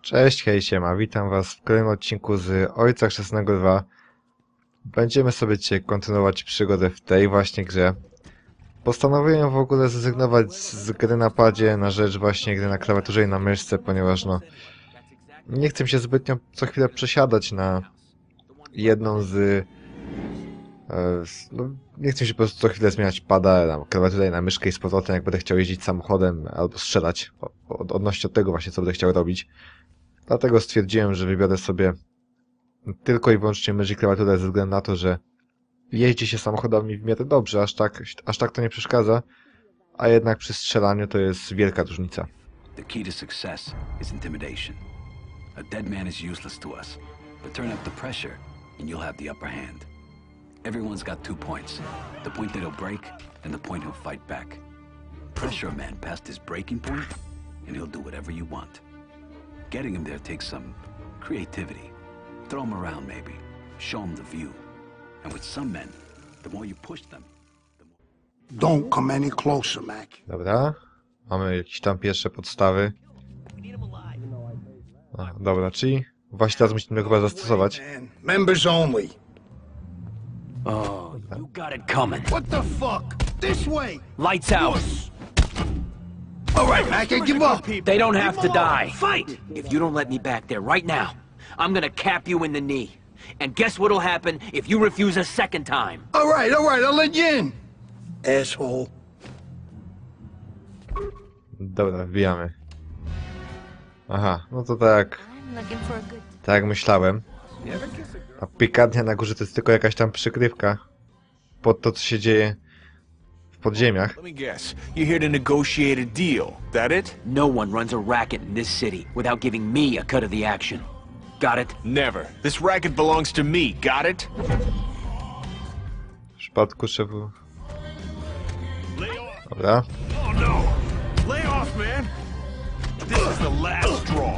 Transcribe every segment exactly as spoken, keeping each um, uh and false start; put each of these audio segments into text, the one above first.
Cześć, hej, siema, witam was w kolejnym odcinku z Ojca Chrzestnego dwa. Będziemy sobie dzisiaj kontynuować przygodę w tej właśnie grze. Postanowiłem w ogóle zrezygnować z gry na padzie na rzecz właśnie gry na klawiaturze i na myszce, ponieważ no nie chcę się zbytnio co chwilę przesiadać na jedną z... E, z no, nie chcę się po prostu co chwilę zmieniać pada na klawiaturę i na myszkę i z powrotem, jak będę chciał jeździć samochodem albo strzelać, od, odnośnie od tego właśnie, co będę chciał robić. Dlatego stwierdziłem, że wybiorę sobie tylko i wyłącznie mysz i klawiaturę ze względu na to, że jeździ się samochodami w miarę dobrze, aż tak, aż tak to nie przeszkadza, a jednak przy strzelaniu to jest wielka różnica. The key to success is intimidation. A dead man is useless to us, but turn up the pressure and you'll have the upper hand. Everyone's got two points. The point that he'll break and the point he'll fight back. Pressure a man past his breaking point and he'll do whatever you want. Getting him there takes some creativity. Throw him around maybe. Show him the view. And with some men, the more you push them, the more... Don't come any closer, Mac. Dobra, mamy jakieś tam pierwsze podstawy. A, dobra, czyli właśnie teraz musimy chyba zastosować. Man, members only. Oh, you got it coming. What the fuck? This way. Lights out. All right, Mac, I give up. They don't have to die. Fight! If you don't let me back there right now, I'm gonna cap you in the knee. And guess what'll happen if you refuse a second time? All right, all right, I'll let you in. Asshole. Dobra, wbijamy. Aha, no to tak, I'm looking for a good tak jak myślałem. A pikantnia na górze to jest tylko jakaś tam przykrywka pod to, co się dzieje w podziemiach. Let me guess. You're here to negotiate a deal. That it? No one runs a racket in this city without giving me a cut of the action. Got it? Never. This racket belongs to me. Got it? W przypadku szefu... Dobra. Oh no! Lay off, man! This is the last straw.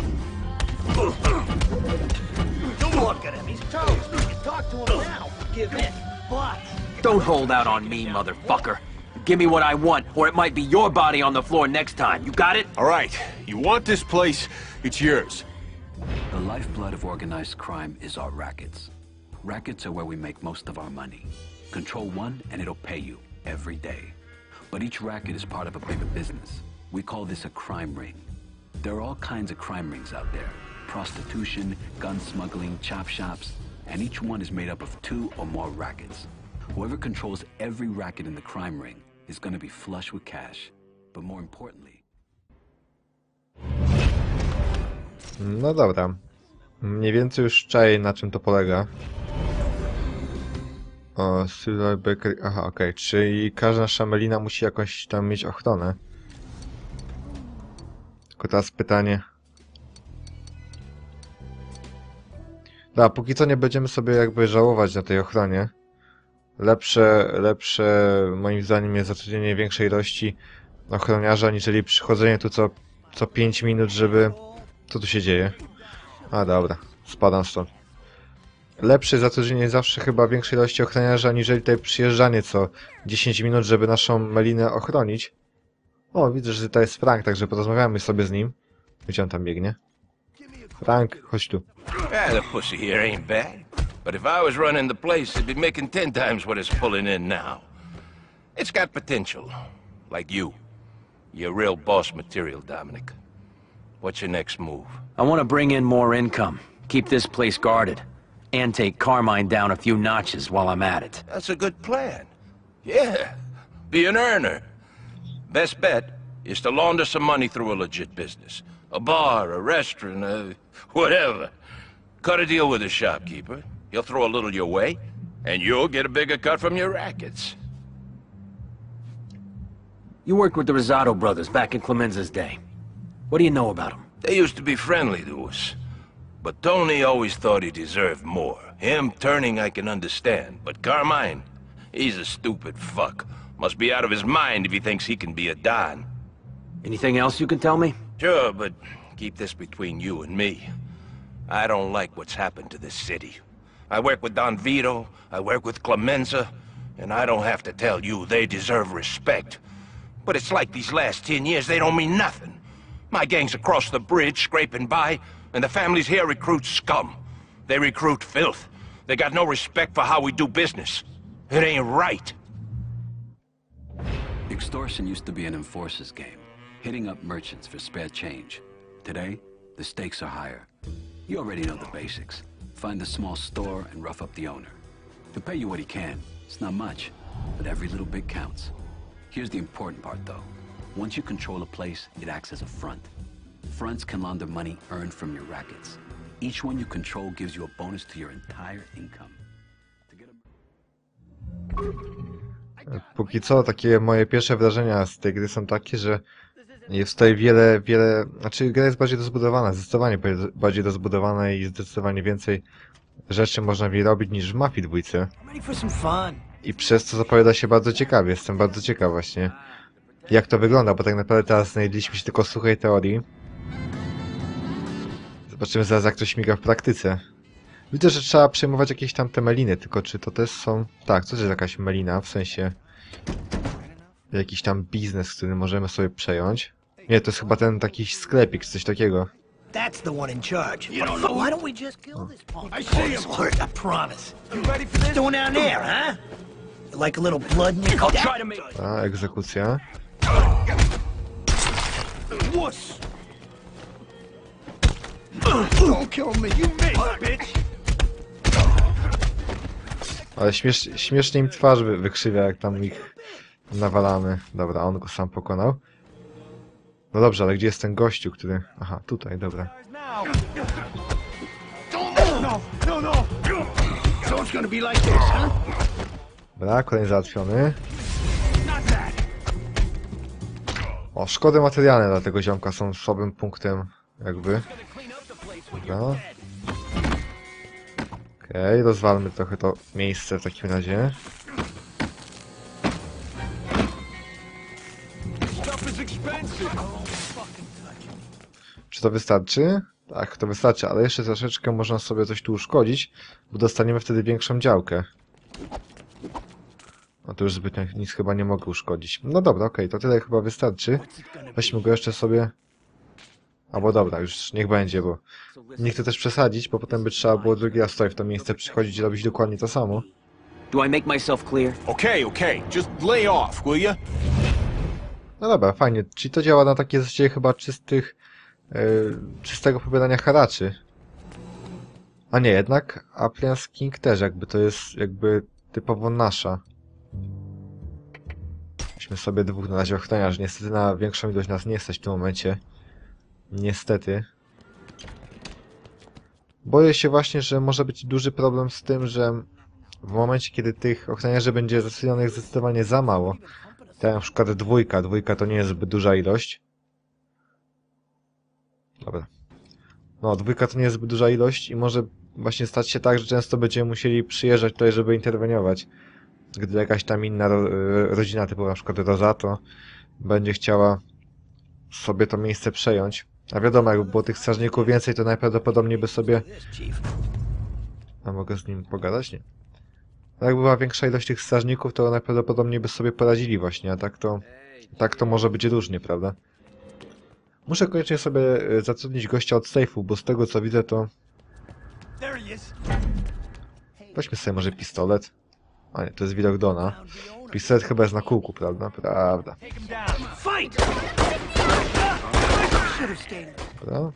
Don't look at him. He's toast. You can talk to him now. Give in. But Don't hold out on me, motherfucker. Give me what I want, or it might be your body on the floor next time. You got it? All right. You want this place? It's yours. The lifeblood of organized crime is our rackets. Rackets are where we make most of our money. Control one and it'll pay you every day. But each racket is part of a bigger business. We call this a crime ring. There are all kinds of crime rings out there. Prostitution, gun smuggling, chop shops, and each one is made up of two or more rackets. Whoever controls every racket in the crime ring is going to be flush with cash. But more importantly... No dobra. Mniej więcej już czaję, na czym to polega. O, Silver Bakery... Aha, okej. Okay. Czyli każda nasza melina musi jakąś tam mieć ochronę. Tylko teraz pytanie... Da, póki co nie będziemy sobie jakby żałować na tej ochronie. Lepsze, lepsze moim zdaniem jest zatrudnienie większej ilości ochroniarza, aniżeli przychodzenie tu co, co pięć minut, żeby... Co tu się dzieje? A dobra, spadam stąd. Lepsze zatrudnienie zawsze chyba większej ilości ochroniarza, aniżeli tutaj przyjeżdżanie co dziesięć minut, żeby naszą melinę ochronić. O, widzę, że tutaj jest Frank, także porozmawiamy sobie z nim. Gdzie on tam biegnie? Frank, chodź tu. Yeah, the pussy here ain't bad. But if I was running the place, it'd be making ten times what it's pulling in now. It's got potential. Like you. You're real boss material, Dominic. What's your next move? I want to bring in more income, keep this place guarded, and take Carmine down a few notches while I'm at it. That's a good plan. Yeah, be an earner. Best bet is to launder some money through a legit business. A bar, a restaurant, uh, whatever. Cut a deal with the shopkeeper. He'll throw a little your way, and you'll get a bigger cut from your rackets. You worked with the Rosado brothers back in Clemenza's day. What do you know about them? They used to be friendly to us. But Tony always thought he deserved more. Him turning I can understand, but Carmine, he's a stupid fuck. Must be out of his mind if he thinks he can be a Don. Anything else you can tell me? Sure, but keep this between you and me. I don't like what's happened to this city. I work with Don Vito, I work with Clemenza, and I don't have to tell you they deserve respect. But it's like these last ten years, they don't mean nothing. My gang's across the bridge, scraping by, and the families here recruit scum. They recruit filth. They got no respect for how we do business. It ain't right. Extortion used to be an enforcer's game, hitting up merchants for spare change. Today, the stakes are higher. You already know the basics. Find a small store and rough up the owner. He'll pay you what he can. It's not much, but every little bit counts. Here's the important part, though. Once you control a place, it acts as a front. Fronts can launder money earned from your rackets. Each one you control gives you a bonus to your entire income. To get a... Póki co, takie moje pierwsze wrażenia z tej gry są takie, że jest tutaj wiele, wiele... Znaczy, gra jest bardziej rozbudowana, zdecydowanie bardziej rozbudowana i zdecydowanie więcej rzeczy można w niej robić niż w Mafii dwójce. I przez to zapowiada się bardzo ciekawie, jestem bardzo ciekaw właśnie, jak to wygląda, bo tak naprawdę teraz znaleźliśmy się tylko w suchej teorii. Zobaczymy zaraz, jak to śmiga w praktyce. Widzę, że trzeba przejmować jakieś tam te meliny, tylko czy to też są... Tak, to jest jakaś melina, w sensie... Jakiś tam biznes, który możemy sobie przejąć. Nie, to jest chyba ten taki sklepik, coś takiego. That's the one in charge. You don't know. Why don't we just kill this punk? I see him. Word, I promise. You ready for this? Doing down there, huh? You like a little blood in your I'll cup? try to make... A, egzekucja. Wuss. Don't kill me, you me, bitch. Ale śmiesz, śmiesznie im twarz wy, wykrzywia, jak tam ich nawalamy. Dobra, on go sam pokonał. No dobrze, ale gdzie jest ten gościu, który... Aha, tutaj, dobra. No, no, no. So it's gonna be like this, huh? Dobra, kolejny załatwiony. O, szkody materialne dla tego ziomka są słabym punktem, jakby. Dobra. Okej, okay, rozwalmy trochę to miejsce w takim razie. Czy to wystarczy? Tak, to wystarczy, ale jeszcze troszeczkę można sobie coś tu uszkodzić, bo dostaniemy wtedy większą działkę. No to już zbytnio nic chyba nie mogę uszkodzić. No dobra, okej, okay, to tyle chyba wystarczy. Weźmy go jeszcze sobie... Albo dobra, już niech będzie, bo nie chcę też przesadzić, bo potem by trzeba było drugi raz tutaj w to miejsce przychodzić i robić dokładnie to samo. Do I make myself clear? Okay, okay. Just lay off, will you? No dobra, fajnie. Czyli to działa na takie zasadzie chyba czystych... Yy, czystego pobierania haraczy. A nie, jednak Appliance King też jakby to jest jakby typowo nasza. Weźmy sobie dwóch na razie ochroniarzy. Niestety na większą ilość nas nie stać w tym momencie. Niestety. Boję się właśnie, że może być duży problem z tym, że w momencie, kiedy tych ochroniarzy będzie zasadzonych zdecydowanie za mało, tak na przykład dwójka, dwójka to nie jest zbyt duża ilość. Dobra. No, dwójka to nie jest zbyt duża ilość i może właśnie stać się tak, że często będziemy musieli przyjeżdżać tutaj, żeby interweniować. Gdy jakaś tam inna ro rodzina, typu na przykład Rosato, będzie chciała sobie to miejsce przejąć. A wiadomo, jakby było tych strażników więcej, to najprawdopodobniej by sobie... A mogę z nim pogadać? Nie. A jak była większa ilość tych strażników, to najprawdopodobniej by sobie poradzili właśnie, a tak to... Tak to może być różnie, prawda? Muszę koniecznie sobie zatrudnić gościa od sejfu, bo z tego co widzę to... Weźmy sobie może pistolet. A nie, to jest widok Dona. Pistolet chyba jest na kółku, prawda? Prawda. Dobra.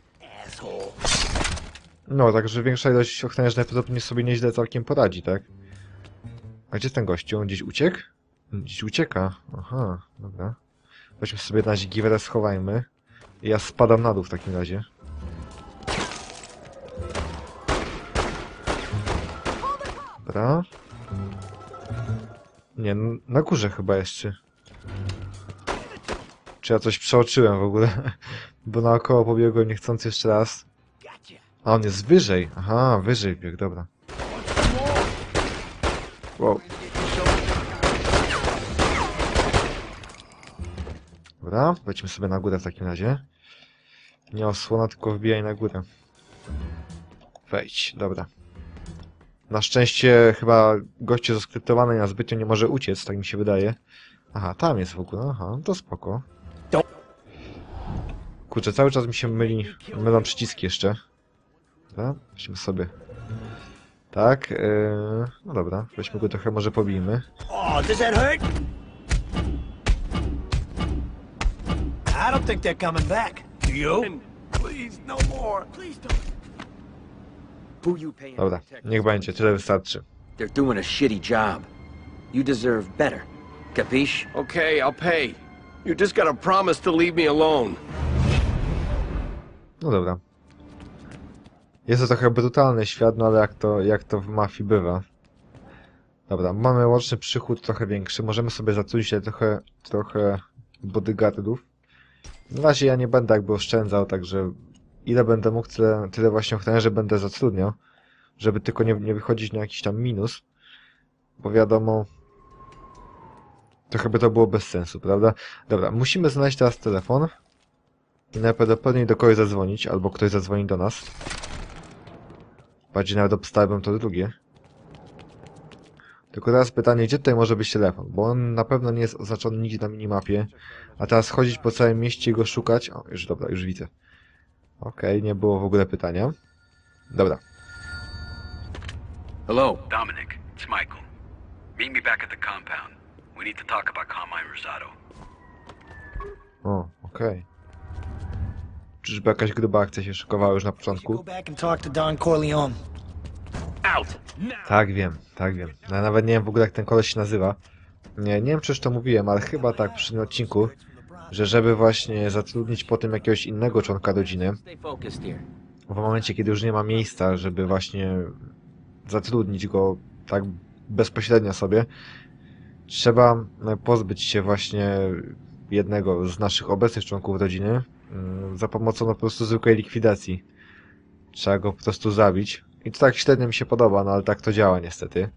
No, także większa ilość ochroniarzy najprawdopodobniej sobie nieźle całkiem poradzi, tak? A gdzie jest ten gościu? On gdzieś uciekł? Gdzieś ucieka. Aha, dobra. Weźmy sobie na razie giwerę, schowajmy. I ja spadam na dół w takim razie. Dobra. Nie, na górze chyba jeszcze. Czy ja coś przeoczyłem w ogóle? Bo naokoło pobiegłem niechcący jeszcze raz. A on jest wyżej. Aha, wyżej bieg, dobra. Wow. Dobra, wejdźmy sobie na górę w takim razie. Nie osłona, tylko wbijaj na górę. Wejdź, dobra. Na szczęście chyba goście zaskryptowany na zbytnio nie może uciec, tak mi się wydaje. Aha, tam jest w ogóle, aha, to spoko. Kurczę, cały czas mi się myli, mylą przyciski jeszcze. Dobra, weźmy sobie. Tak, yy, no dobra, weźmy go trochę, może pobijmy. Oh, does that hurt? I don't think they're coming back. Do you? Please, no more. Please don't. Who you paying to Dobra, protect niech us? będzie, tyle wystarczy. They're doing a shitty job. You deserve better. Capiche? Okay, I'll pay. You just gotta promise to leave me alone. No dobra. Jest to trochę brutalny świat, no ale jak to, jak to w mafii bywa. Dobra, mamy łączny przychód trochę większy, możemy sobie zatrudnić trochę, trochę bodyguardów. Na razie ja nie będę jakby oszczędzał, także ile będę mógł, tyle, tyle właśnie ochroniarzy będę zatrudniał, żeby tylko nie, nie wychodzić na jakiś tam minus, bo wiadomo, trochę by to było bez sensu, prawda? Dobra, musimy znaleźć teraz telefon i najprawdopodobniej do kogoś zadzwonić, albo ktoś zadzwoni do nas. Bardziej nawet obstałem to drugie. Tylko teraz pytanie, gdzie tutaj może być telefon? Bo on na pewno nie jest oznaczony nigdzie na minimapie. A teraz chodzić po całym mieście i go szukać... O, już dobra, już widzę. Okej, okay, nie było w ogóle pytania. Dobra. Hello? Dominic, it's Michael. Meet me back at the compound. We need to talk about Carmine Rosado. O, okej. Okay. Czyżby jakaś gruba akcja się szykowała już na Go początku? back and talk to Don Corleone. Out. Tak, wiem, tak wiem. No, ja nawet nie wiem w ogóle jak ten koleś się nazywa. Nie, nie wiem czy już to mówiłem, ale chyba tak przy tym odcinku, że żeby właśnie zatrudnić potem jakiegoś innego członka rodziny, Stay focused here. w momencie kiedy już nie ma miejsca, żeby właśnie zatrudnić go tak bezpośrednio sobie, trzeba pozbyć się właśnie jednego z naszych obecnych członków rodziny za pomocą no, po prostu zwykłej likwidacji. Trzeba go po prostu zabić. I to tak średnio mi się podoba, no ale tak to działa niestety.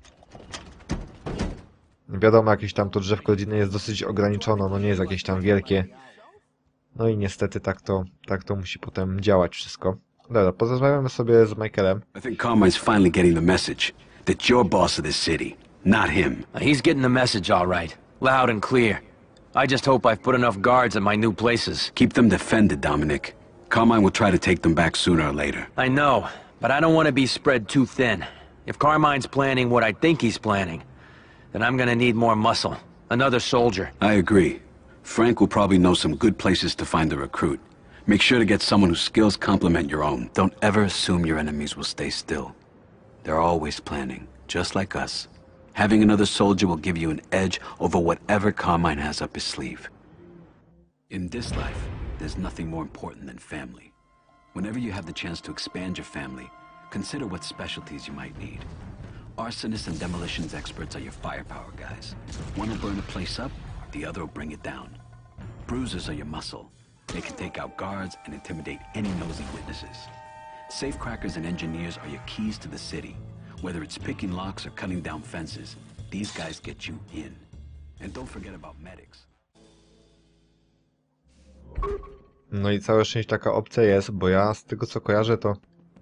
Wiadomo, jakieś tam to drzewko rodziny jest dosyć ograniczone, no nie jest jakieś tam wielkie. No i niestety tak to, tak to musi potem działać wszystko. Dobra, porozmawiamy sobie z Michaelem. I think Carmine's finally getting the message that you're boss of this city, not him. He's getting the message all right. Loud and clear. I just hope I've put enough guards at my new places. Keep them defended, Dominic. Carmine will try to take them back sooner or later. I know, but I don't want to be spread too thin. If Carmine's planning what I think he's planning, then I'm gonna need more muscle. Another soldier. I agree. Frank will probably know some good places to find a recruit. Make sure to get someone whose skills complement your own. Don't ever assume your enemies will stay still. They're always planning, just like us. Having another soldier will give you an edge over whatever Carmine has up his sleeve. In this life, there's nothing more important than family. Whenever you have the chance to expand your family, consider what specialties you might need. Arsonists and demolitions experts are your firepower guys. One will burn a place up, the other will bring it down. Bruisers are your muscle. They can take out guards and intimidate any nosy witnesses. Safecrackers and engineers are your keys to the city. Whether it's picking locks or cutting down fences, these guys get you in. And don't forget about medics. No i całe szczęście taka opcja jest, bo ja z tego co kojarzę to...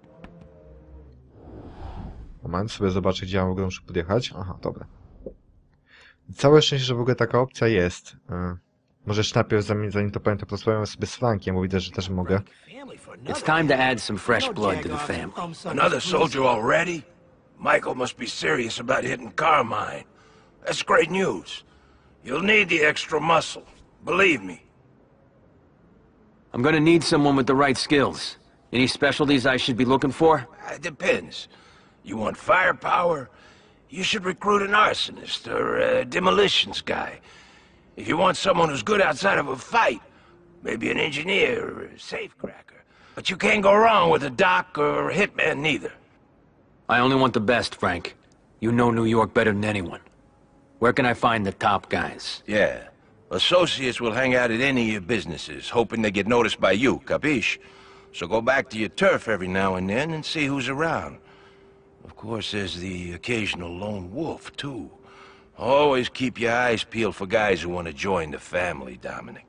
Moment, sobie zobaczę gdzie ja w ogóle muszę podjechać. Aha, dobra. Całe szczęście, że w ogóle taka opcja jest. Yy, może jeszcze najpierw, zanim, zanim to powiem, to porozmawiam sobie z Frankiem, bo widzę, że też mogę. It's time to add some fresh blood to the family. Another soldier already? Michael must be serious about hitting Carmine. That's great news. You'll need the extra muscle. Believe me. I'm gonna need someone with the right skills. Any specialties I should be looking for? It depends. You want firepower? You should recruit an arsonist or a demolitions guy. If you want someone who's good outside of a fight, maybe an engineer or a safecracker. But you can't go wrong with a doc or a hitman neither. I only want the best, Frank. You know New York better than anyone. Where can I find the top guys? Yeah. Associates will hang out at any of your businesses, hoping they get noticed by you, capiche? So go back to your turf every now and then and see who's around. Of course, there's the occasional lone wolf, too. Always keep your eyes peeled for guys who want to join the family, Dominic.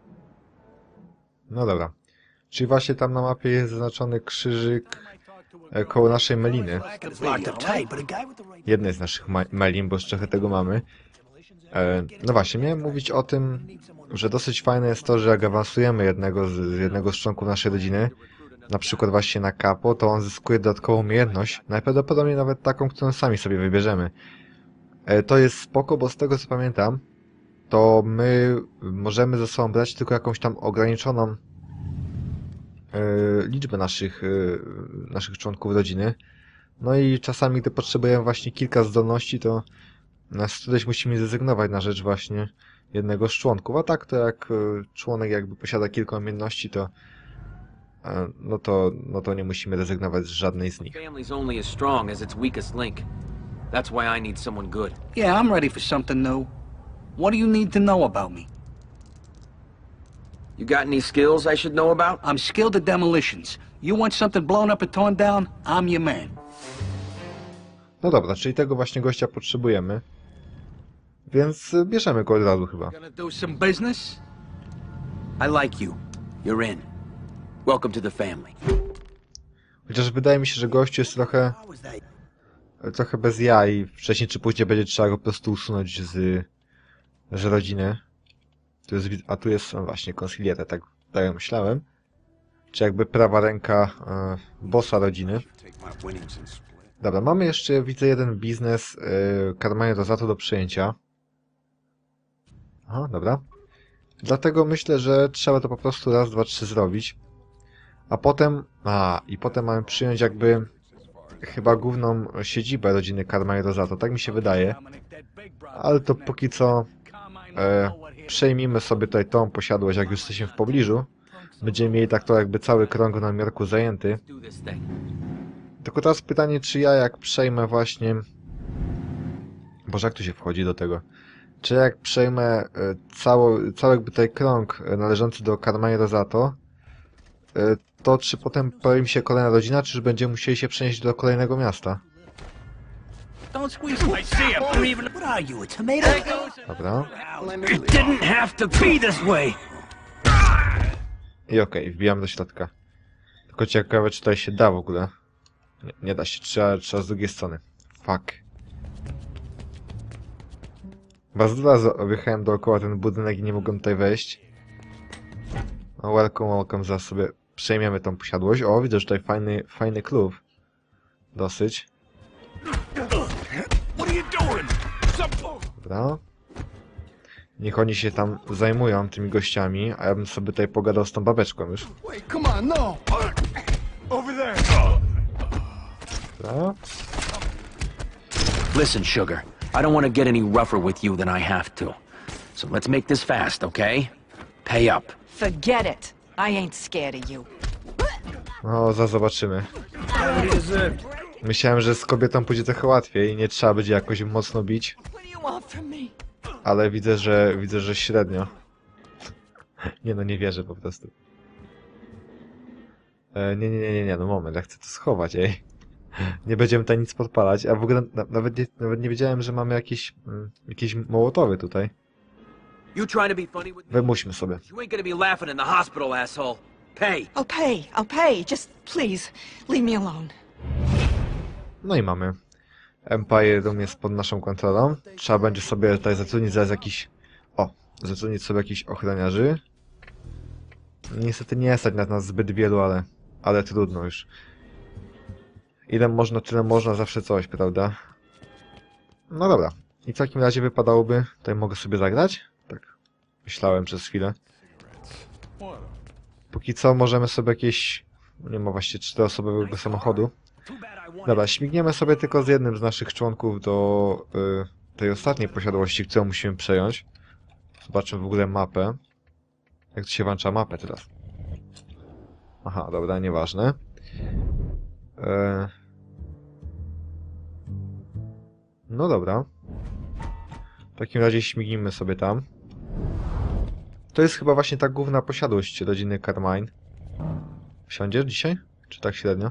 No dobra. Czyli właśnie tam na mapie jest zaznaczony krzyżyk e, koło naszej meliny. Locked up tight, but a guy with the right... Jednej z naszych ma- melin, bo jeszcze trochę tego mamy. E, no właśnie, miałem mówić o tym, że dosyć fajne jest to, że jak awansujemy jednego z, jednego z członków naszej rodziny, na przykład właśnie na kapo, to on zyskuje dodatkową umiejętność, najprawdopodobniej nawet taką, którą sami sobie wybierzemy. E, to jest spoko, bo z tego co pamiętam, to my możemy ze sobą brać tylko jakąś tam ograniczoną e, liczbę naszych, e, naszych członków rodziny. No i czasami, gdy potrzebujemy właśnie kilka zdolności, to z którejś musimy zrezygnować na rzecz właśnie jednego z członków. A tak to jak e, członek jakby posiada kilka umiejętności, to e, no to, no to nie musimy rezygnować z żadnej z nich. Family's only as strong as its weakest link. That's why I need someone good. Yeah, I'm ready for something new. What do you need to know about me? You got any skills I should know about? I'm skilled at demolitions. You want something blown up and torn down? I'm your man. No dobra, czyli tego właśnie gościa potrzebujemy. Więc e, bierzemy go od razu chyba. Gonna do some business? I like you. You're in. Welcome to the family. Chociaż wydaje mi się, że gościu jest trochę trochę bez jaj i wcześniej czy później będzie trzeba go po prostu usunąć z, z rodziny. Tu jest, a tu jest no właśnie konsilieta, tak, tak jak myślałem. Czy jakby prawa ręka e, bossa rodziny. Dobra, mamy jeszcze, widzę, jeden biznes e, Carmine Rosato do przejęcia. Aha, dobra. Dlatego myślę, że trzeba to po prostu raz, dwa, trzy zrobić. A potem, a i potem mamy przyjąć jakby chyba główną siedzibę rodziny Carmine Rosato, tak mi się wydaje. Ale to póki co e, przejmijmy sobie tutaj tą posiadłość, jak już jesteśmy w pobliżu. Będziemy mieli tak to jakby cały krąg na miarku zajęty. Do this thing. Tylko teraz pytanie, czy ja jak przejmę właśnie... Boże, jak tu się wchodzi do tego? Czy jak przejmę e, cało, cały jakby tutaj krąg e, należący do Carmine Rosato, e, to czy potem pojawi mi się kolejna rodzina, czy już będziemy musieli się przenieść do kolejnego miasta? Don't squeeze me. I see him. You're even. What are you, a tomato? Dobra. It didn't have to be this way! I okej, okay, wbijam do środka. Tylko ciekawe, czy tutaj się da w ogóle. Nie, nie da się, trzeba, trzeba z drugiej strony. Fuck. Was dwa razy objechałem dookoła ten budynek i nie mogłem tutaj wejść. No welcome, welcome, zaraz sobie przejmiemy tą posiadłość. O, widzę, że tutaj fajny, fajny klub. Dosyć. Dobra. Niech oni się tam zajmują tymi gościami, a ja bym sobie tutaj pogadał z tą babeczką już. Wait, come on, no. Over there. Dobra. Listen, Sugar. I don't want to get any rougher with you than I have to. So let's make this fast, okay? Pay up. Forget it. I ain't scared of you. No, za zobaczymy. Myślałem, że z kobietą pójdzie trochę łatwiej i nie trzeba będzie jakoś mocno bić. What do you want from me? Ale widzę, że widzę, że średnio. Nie no, nie wierzę po prostu. E, nie, nie, nie, nie, nie, no moment, ja chcę to schować, ej. Nie będziemy tutaj nic podpalać, a w ogóle na, nawet, nie, nawet nie wiedziałem, że mamy jakieś, mm, jakieś mołotowy tutaj. You trying to be funny with me? Wymuśmy sobie. You ain't gonna be laughing in the hospital, asshole. Pay. I'll pay. I'll pay. Just please, leave me alone. No i mamy. Empire Room jest pod naszą kontrolą. Trzeba będzie sobie tutaj zatrudnić zaraz jakiś... O! Zatrudnić sobie jakichś ochroniarzy. Niestety nie stać na nas zbyt wielu, ale... Ale trudno już. Ile można, tyle można, zawsze coś, prawda? No dobra. I w takim razie wypadałoby... Tutaj mogę sobie zagrać? Tak. Myślałem przez chwilę. Póki co możemy sobie jakieś... Nie ma właściwie czteroosobowego samochodu. Dobra, śmigniemy sobie tylko z jednym z naszych członków do y, tej ostatniej posiadłości, którą musimy przejąć. Zobaczymy w ogóle mapę. Jak to się włącza mapę teraz? Aha, dobra, nieważne. E... No dobra. W takim razie śmignijmy sobie tam. To jest chyba właśnie ta główna posiadłość rodziny Carmine. Wsiądziesz dzisiaj? Czy tak średnio?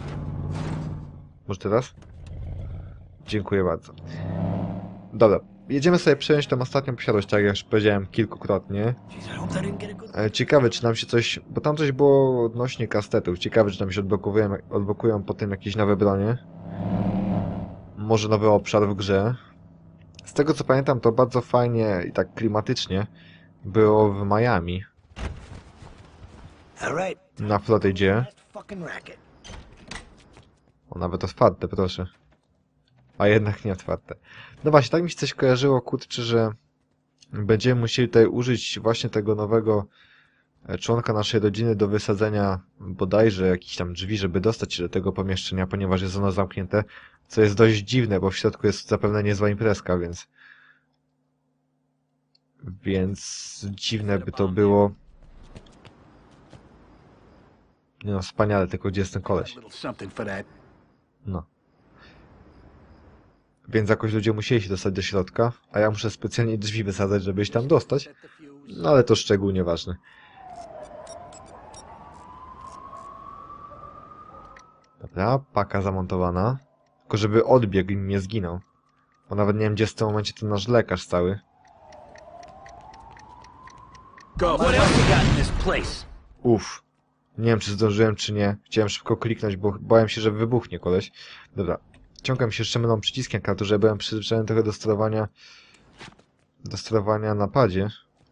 Może teraz? Dziękuję bardzo. Dobra, jedziemy sobie przejąć tą ostatnią posiadłość, tak jak już powiedziałem kilkukrotnie. Ciekawe, czy nam się coś... Bo tam coś było odnośnie kastetów. Ciekawe, czy nam się odblokują, odblokują potem jakieś nowe bronie. Może nowy obszar w grze. Z tego co pamiętam, to bardzo fajnie i tak klimatycznie było w Miami, All right. na Florydzie. Last fucking racket. O, nawet otwarte, proszę. A jednak nie otwarte. No właśnie, tak mi się coś kojarzyło, kurczę, że będziemy musieli tutaj użyć właśnie tego nowego członka naszej rodziny do wysadzenia bodajże jakichś tam drzwi, żeby dostać się do tego pomieszczenia, ponieważ jest ono zamknięte, co jest dość dziwne, bo w środku jest zapewne niezła imprezka, więc... Więc dziwne by to było. Nie no, wspaniale, tylko gdzie jest ten koleś? Little something for that. No. Więc jakoś ludzie musieli się dostać do środka, a ja muszę specjalnie drzwi wysadzać, żeby się tam dostać. No ale to szczegół nieważny. Dobra, paka zamontowana. Tylko żeby odbiegł i nie zginął. Bo nawet nie wiem, gdzie jest w tym momencie ten nasz lekarz cały. Go. What else you got in this place? Uff. Nie wiem, czy zdążyłem, czy nie. Chciałem szybko kliknąć, bo bałem się, że wybuchnie koleś. Dobra. Ciągam się jeszcze mylą przyciskiem klawiaturze, byłem przyzwyczajony trochę do sterowania... do sterowania na padzie.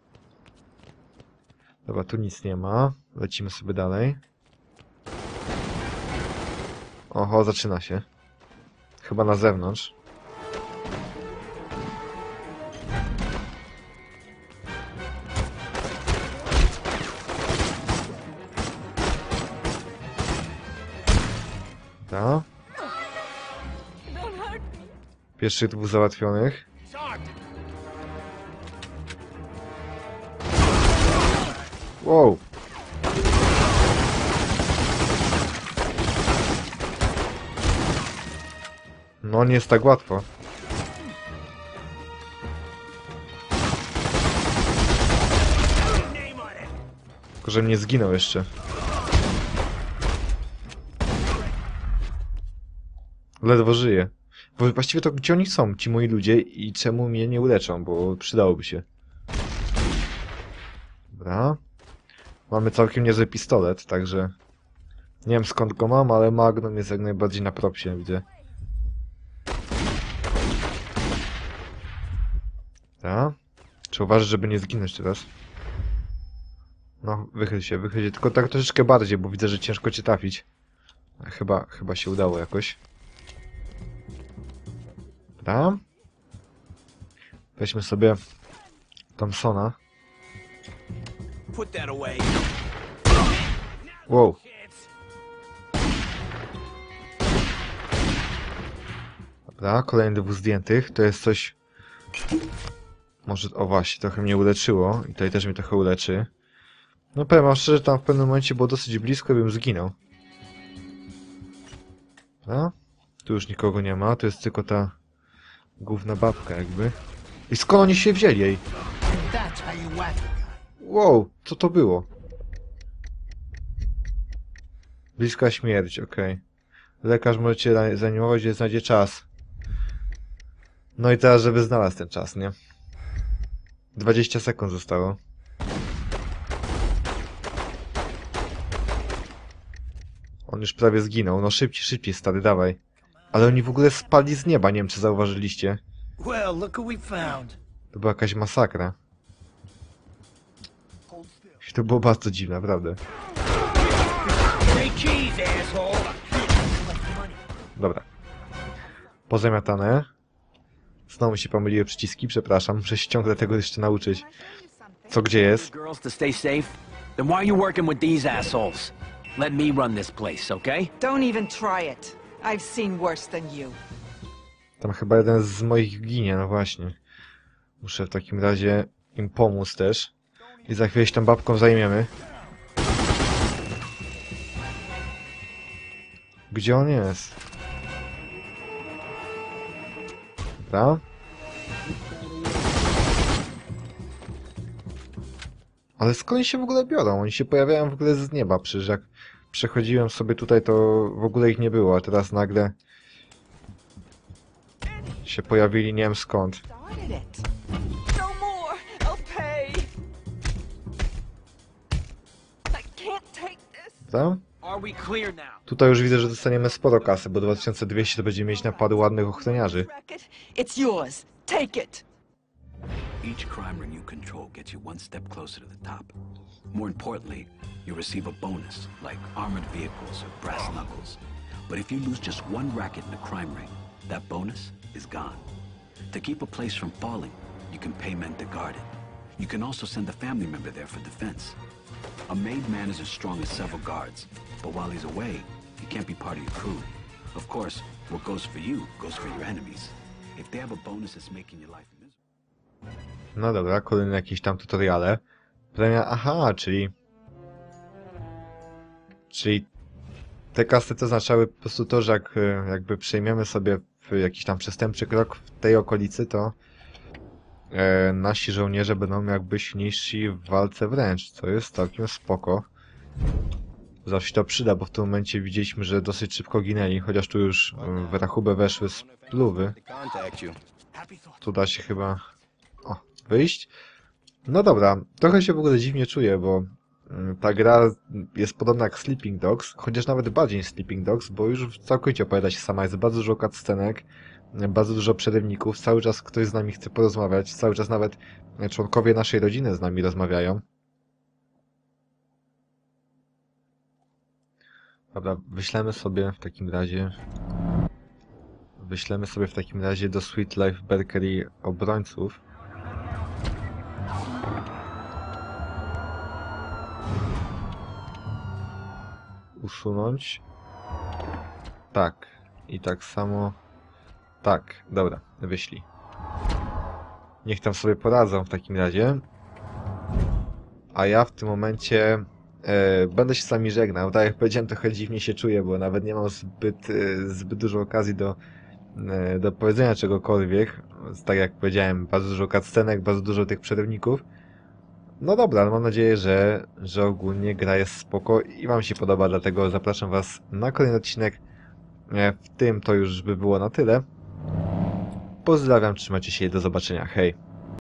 Dobra, tu nic nie ma. Lecimy sobie dalej. Oho, zaczyna się. Chyba na zewnątrz. Dobra. Pierwszych dwóch załatwionych. Wow. No nie jest tak łatwo. Tylko, że nie zginął jeszcze. Ledwo żyje. Bo właściwie to gdzie oni są, ci moi ludzie, i czemu mnie nie uleczą, bo przydałoby się. Dobra. Mamy całkiem niezły pistolet, także... Nie wiem skąd go mam, ale Magnum jest jak najbardziej na propsie, widzę. Dobra. Czy uważasz, żeby nie zginąć teraz? No, wychyl się, wychyl się. Tylko tak troszeczkę bardziej, bo widzę, że ciężko cię trafić. Chyba, chyba się udało jakoś. Dobra. Weźmy sobie Thompsona. Put that away. Wow. Dobra, kolejny dwóch zdjętych. To jest coś... Może... O właśnie, trochę mnie uleczyło. I tutaj też mnie trochę uleczy. No powiem wam szczerze, tam w pewnym momencie było dosyć blisko, bym zginął. Dobra. Tu już nikogo nie ma. Tu jest tylko ta... główna babka jakby. I skąd oni się wzięli jej? Wow, co to było? Bliska śmierć, okej. Okay. Lekarz może cię zanimować, gdzie znajdzie czas. No i teraz, żeby znalazł ten czas, nie? dwadzieścia sekund zostało. On już prawie zginął. No szybciej, szybciej, stary, dawaj. Ale oni w ogóle spadli z nieba, nie wiem czy zauważyliście. Well, look who we found. To była jakaś masakra. To było bardzo dziwne, naprawdę. Say cheese, asshole. Dobra. Pozamiatane. Znowu mi się pomyliły przyciski, przepraszam. Muszę się ciągle tego jeszcze nauczyć. Co gdzie jest? Girls to stay safe? Then why are you working with these assholes? Let me run this place, okay? Don't even try it. I've seen worse than you. Tam chyba jeden z moich ginie, no właśnie. Muszę w takim razie im pomóc też. I za chwilę się tą babką zajmiemy. Gdzie on jest? Dobra. Ale skąd oni się w ogóle biorą? Oni się pojawiają w ogóle z nieba, przecież jak przechodziłem sobie tutaj, to w ogóle ich nie było, a teraz nagle się pojawili, nie wiem skąd. Started it. No more. I'll pay. I can't take this. Dobra? Are we clear now? Tutaj już widzę, że dostaniemy sporo kasy, bo dwa tysiące dwieście to będzie mieć napady ładnych ochroniarzy. Racket, it's yours. take it! Each crime ring you control gets you one step closer to the top. More importantly, you receive a bonus, like armored vehicles or brass knuckles. But if you lose just one racket in a crime ring, that bonus is gone. To keep a place from falling, you can pay men to guard it. You can also send a family member there for defense. A made man is as strong as several guards, but while he's away, he can't be part of your crew. Of course, what goes for you goes for your enemies. If they have a bonus that's making your life miserable. No dobra, kolejne jakieś tam tutoriale. Premia, aha, czyli... Czyli te kasety oznaczały po prostu to, że jak jakby przejmiemy sobie jakiś tam przestępczy krok w tej okolicy, to e, nasi żołnierze będą jakby silniejsi w walce wręcz, co jest całkiem spoko. Zawsze się to przyda, bo w tym momencie widzieliśmy, że dosyć szybko ginęli, chociaż tu już w rachubę weszły spluwy. Tu da się chyba o, wyjść. No dobra, trochę się w ogóle dziwnie czuję, bo ta gra jest podobna jak Sleeping Dogs, chociaż nawet bardziej niż Sleeping Dogs, bo już całkowicie opowiada się sama, jest bardzo dużo cutscenek, bardzo dużo przerywników, cały czas ktoś z nami chce porozmawiać, cały czas nawet członkowie naszej rodziny z nami rozmawiają. Dobra, wyślemy sobie w takim razie... Wyślemy sobie w takim razie do Sweet Life Bakery obrońców. Usunąć. Tak. I tak samo... Tak, dobra, wyślij. Niech tam sobie poradzą w takim razie. A ja w tym momencie e, będę się z wami żegnał. Tak jak powiedziałem, trochę dziwnie się czuję, bo nawet nie mam zbyt, e, zbyt dużo okazji do, e, do powiedzenia czegokolwiek. Tak jak powiedziałem, bardzo dużo cutscenek, bardzo dużo tych przerywników. No dobra, ale mam nadzieję, że, że ogólnie gra jest spoko i wam się podoba, dlatego zapraszam was na kolejny odcinek. E, w tym to już by było na tyle. Pozdrawiam, trzymajcie się i do zobaczenia. Hej!